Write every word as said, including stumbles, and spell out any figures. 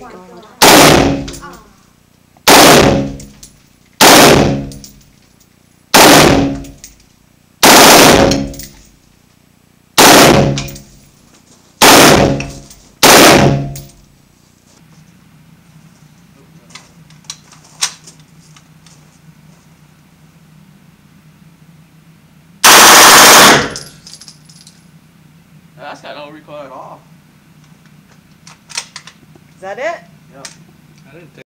god. That's got no recoil at all. Is that it? Yep. I didn't